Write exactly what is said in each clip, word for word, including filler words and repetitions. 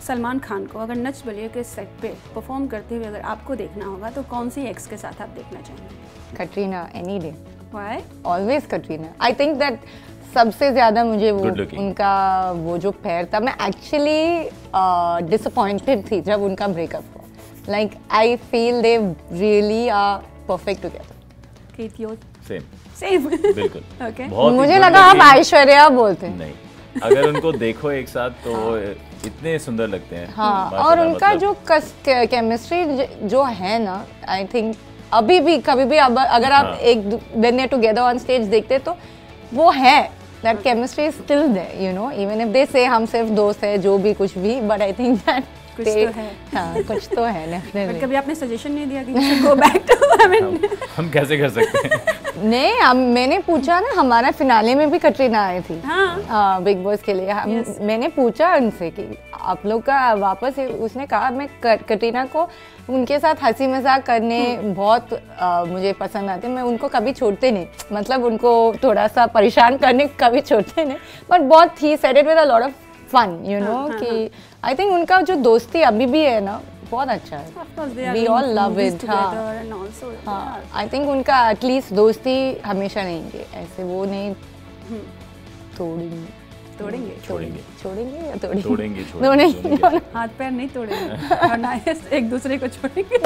सलमान खान को अगर नच बलिए के सेट पे परफॉर्म करते हुए अगर आपको देखना होगा तो कौन सी एक्स के साथ आप देखना चाहेंगे? Katrina, any day. Why? Always Katrina. I think that सबसे ज़्यादा मुझे वो उनका वो जो पैर था, मैं एक्चुअली डिसअपॉइंटेड थी जब उनका ब्रेकअप हुआ। Like I feel they really are perfect together. Keith, yours? Same Same. बिल्कुल। Okay. मुझे लगा आप ऐश्वर्या बोलते हैं। नहीं, अगर उनको देखो एक साथ तो वो इतने सुंदर लगते हैं। हाँ, और उनका जो केमिस्ट्री जो है ना, आई थिंक अभी भी कभी भी अब अगर आप एक when they together on stage देखते तो वो है, that chemistry is still there, you know, even if they say हम सिर्फ दोस्त है जो भी कुछ भी, बट आई थिंक दैट कुछ तो है। हाँ, कुछ तो है डेफिनेटली। कभी आपने सजेशन नहीं दिया कि go back to, I mean हम कैसे कर सकते हैं? नहीं, हम मैंने पूछा ना, हमारा फिनाले में भी कटरीना आई थी हाँ बिग बॉस के लिए। हम yes. मैंने पूछा उनसे कि आप लोग का वापस, उसने कहा मैं कटरीना को उनके साथ हंसी मजाक करने बहुत आ, मुझे पसंद आते, मैं उनको कभी छोड़ते नहीं, मतलब उनको थोड़ा सा परेशान करने कभी छोड़ते नहीं, बट बहुत ही said it with a lot of fun, you know, कि आई थिंक उनका जो दोस्ती अभी भी है ना बहुत अच्छा है। We all love it. हाँ, आई थिंक उनका एटलीस्ट दोस्ती हमेशा रहेंगे, ऐसे वो नहीं तोड़ेंगे तोड़ेंगे छोड़ेंगे छोड़ेंगे या तोड़ेंगे तोड़ेंगे छोड़ेंगे हाथ पैर नहीं तोड़ेंगे और ना एक दूसरे को छोड़ेंगे।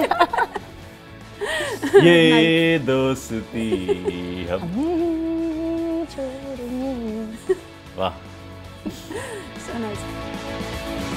ये दोस्ती हम छोड़ेंगे। वाह, so nice.